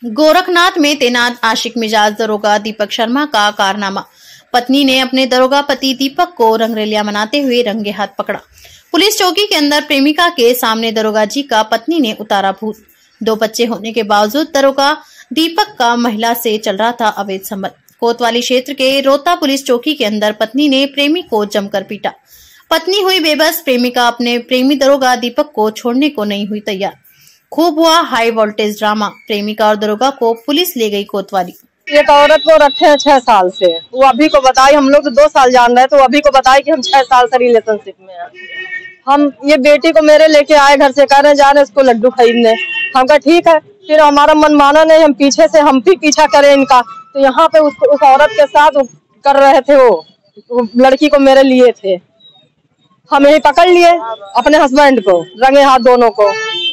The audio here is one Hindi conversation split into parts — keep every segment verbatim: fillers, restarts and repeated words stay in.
गोरखनाथ में तैनात आशिक मिजाज दरोगा दीपक शर्मा का कारनामा। पत्नी ने अपने दरोगा पति दीपक को रंगरेलिया मनाते हुए रंगे हाथ पकड़ा। पुलिस चौकी के अंदर प्रेमिका के सामने दरोगा जी का पत्नी ने उतारा भूत। दो बच्चे होने के बावजूद दरोगा दीपक का महिला से चल रहा था अवैध संबंध। कोतवाली क्षेत्र के रोता पुलिस चौकी के अंदर पत्नी ने प्रेमी को जमकर पीटा। पत्नी हुई बेबस। प्रेमिका अपने प्रेमी दरोगा दीपक को छोड़ने को नहीं हुई तैयार। खूब हुआ हाई वोल्टेज ड्रामा। प्रेमिका और दरोगा को पुलिस ले गई कोतवाली। एक औरत को रखे हैं छह साल से, वो अभी को बताई, हम लोग तो दो साल जान रहे हैं, तो अभी को बताई कि हम छह साल से रिलेशनशिप में हैं। हम ये बेटी को मेरे लेके आए घर से, कह रहे जा रहे उसको लड्डू खरीदने। हम कहा ठीक है, फिर हमारा मन माना नहीं, हम पीछे से हम भी पीछा करें इनका, तो यहाँ पे उस, उस औरत के साथ कर रहे थे वो, वो लड़की को मेरे लिए थे। हम यही पकड़ लिए अपने हस्बैंड को, रंगे हाथ दोनों को।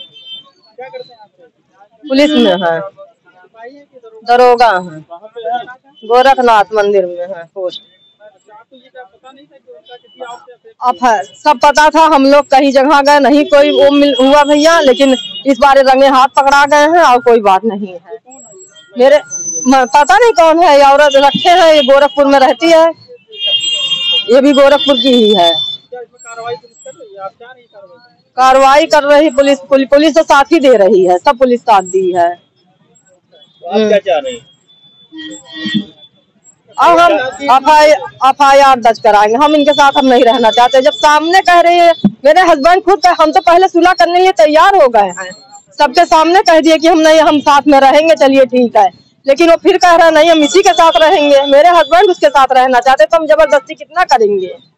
पुलिस में है, दरोगा है, गोरखनाथ मंदिर में है पोस्ट। अब है सब पता था, हम लोग कहीं जगह गए नहीं, कोई वो मिल हुआ भैया, लेकिन इस बार रंगे हाथ पकड़ा गए हैं और कोई बात नहीं है। मेरे पता नहीं कौन है ये औरत, रखे हैं, ये गोरखपुर में रहती है, ये भी गोरखपुर की ही है। कार्रवाई कर रही पुलिस, पुलिस पुलिस तो साथ ही दे रही है, सब पुलिस साथ दी है। आप क्या चाह रही हैं? अब हम एफ आई आर दर्ज कराएंगे। हम इनके साथ हम नहीं रहना चाहते। जब सामने कह रही है, मेरे हस्बैंड खुद कह, हम तो पहले सुलह करने के लिए तैयार हो गए हैं, सबके सामने कह दिए कि हम नहीं, हम साथ में रहेंगे, चलिए ठीक है, लेकिन वो फिर कह रहा नहीं हम इसी के साथ रहेंगे। मेरे हस्बैंड उसके साथ रहना चाहते, तो हम जबरदस्ती कितना करेंगे।